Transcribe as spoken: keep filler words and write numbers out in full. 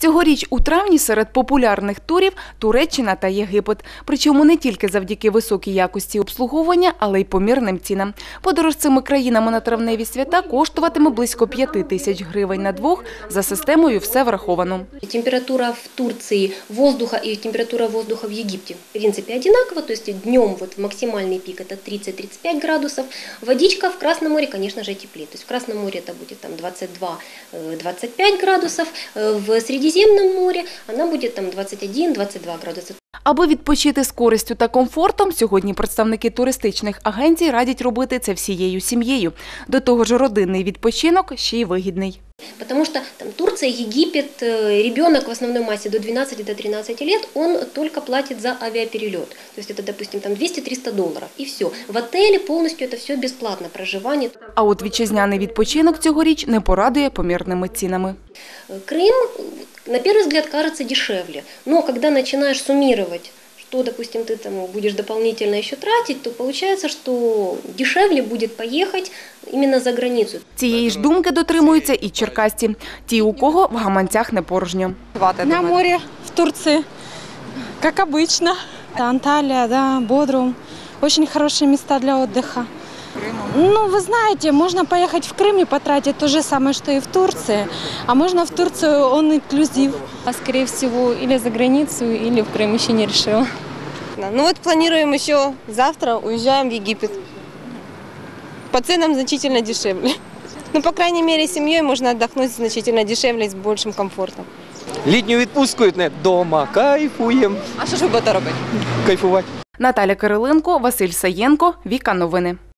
Цьогоріч у травні серед популярних турів Туреччина та Єгипет. Причому не тільки завдяки високій якості обслуговування, але й помірним цінам. Подорож цими країнами на травневі свята коштуватиме близько п'яти тисяч гривень на двох. За системою все враховано. Температура в Турции воздуха и температура воздуха в Египте в принципе одинакова. То есть днем вот максимальный пик это тридцать-тридцать пять градусов. Водичка в Красном море, конечно же, теплее. То есть в Красном море это будет там двадцать два — двадцать пять градусов. В Средиземном море она будет там двадцать один — двадцать два градуса. Аби відпочити з користю та комфортом, сьогодні представники туристичних агенцій радять робити це всією сім'єю. До того ж, родинний відпочинок ще й вигідний. Потому что там Турция, Египет, ребенок в основной массе до двенадцати — тринадцати лет, он только платит за авиаперелет. То есть это, допустим, там двести — триста долларов. И все. В отеле полностью это все бесплатно, проживание. А от вітчизняний відпочинок цьогоріч не порадує помірними цінами. Крым, на первый взгляд, кажется дешевле. Но когда начинаешь суммировать, что, допустим, ты там будешь дополнительно еще тратить, то получается, что дешевле будет поехать именно за границу. Цієї ж думки дотримуються і черкасці. Ті, у кого в гаманцях не порожньо. На море в Турции, как обычно. Анталия, да, Бодрум. Очень хорошие места для отдыха. Ну, вы знаете, можно поехать в Крым и потратить то же самое, что и в Турции. А можно в Турцию он инклюзив. А скорее всего, или за границу, или в Крым, еще не решила. Ну вот планируем еще завтра, уезжаем в Египет. По ценам значительно дешевле. Ну, по крайней мере, с семьей можно отдохнуть значительно дешевле, с большим комфортом. Літню відпустку вдома, кайфуємо. А що ж ви будете робити? Кайфувати. Наталя Кириленко, Василь Саєнко, Віка Новини.